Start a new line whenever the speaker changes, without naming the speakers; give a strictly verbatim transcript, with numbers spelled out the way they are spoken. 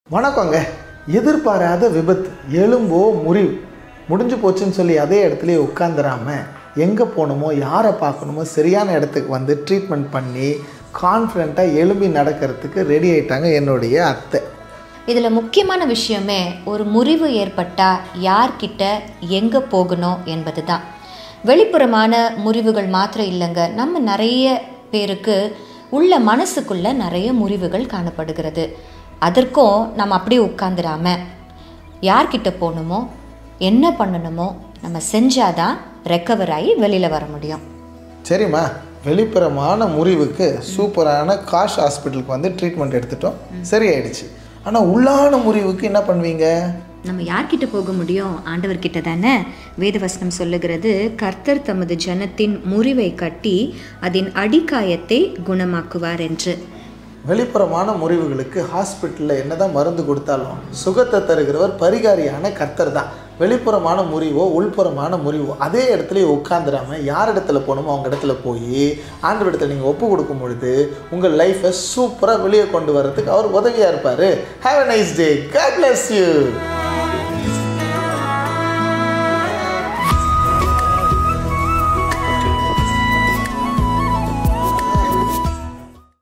வணக்கங்க. எதிர்பாராத விபத்து, எலும்போ முறிவு முடிஞ்சு போச்சுன்னு சொல்லி அதே இடத்துலையே உட்காந்துராம எங்கே போகணுமோ யாரை பார்க்கணுமோ சரியான இடத்துக்கு வந்து ட்ரீட்மெண்ட் பண்ணி கான்ஃபிடெண்ட்டாக எலும்பி நடக்கிறதுக்கு ரெடி ஆகிட்டாங்க என்னுடைய அத்தை.
இதில் முக்கியமான விஷயமே ஒரு முறிவு ஏற்பட்டால் யார்கிட்ட எங்கே போகணும் என்பது தான். வெளிப்புறமான முறிவுகள் மாத்திரம் இல்லைங்க, நம்ம நிறைய பேருக்கு உள்ள மனசுக்குள்ளே நிறைய முறிவுகள் காணப்படுகிறது. அதற்கும் நம்ம அப்படியே உட்காந்துடாம யார்கிட்ட போகணுமோ என்ன பண்ணணுமோ நம்ம செஞ்சாதான் ரெக்கவர் ஆகி வெளியில் வர முடியும்.
சரிம்மா, வெளிப்புறமான முறிவுக்கு சூப்பரான காஷ் ஹாஸ்பிட்டலுக்கு வந்து ட்ரீட்மெண்ட் எடுத்துட்டோம், சரியாயிடுச்சு. ஆனால் உள்ளான முறிவுக்கு என்ன பண்ணுவீங்க?
நம்ம யார்கிட்ட போக முடியும்? ஆண்டவர்கிட்ட தானே. வேதவசனம் சொல்லுகிறது, கர்த்தர் தமது ஜனத்தின் முறிவை கட்டி அதன் அடிக்காயத்தை குணமாக்குவார் என்று.
வெளிப்புறமான முறிவுகளுக்கு ஹாஸ்பிட்டலில் என்ன தான் மருந்து கொடுத்தாலும் சுகத்தை தருகிறவர் பரிகாரியான கர்த்தர் தான். வெளிப்புறமான முறிவோ உள்புறமான முறிவோ அதே இடத்துல உட்காந்துடாமல் யார் இடத்துல போகணுமோ அவங்க இடத்துல போய் ஆண்டவர் இடத்துல நீங்கள் ஒப்பு கொடுக்கும் பொழுது உங்கள் லைஃப்பை சூப்பராக வெளியே கொண்டு வர்றதுக்கு அவர் உதவியாக இருப்பார். Have a nice day. God bless you.